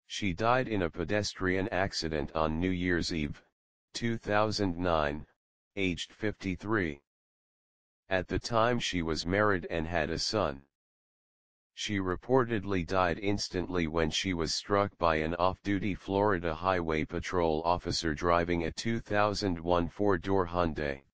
She died in a pedestrian accident on New Year's Eve, 2009, aged 53. At the time she was married and had a son. She reportedly died instantly when she was struck by an off-duty Florida Highway Patrol officer driving a 2001 four-door Hyundai.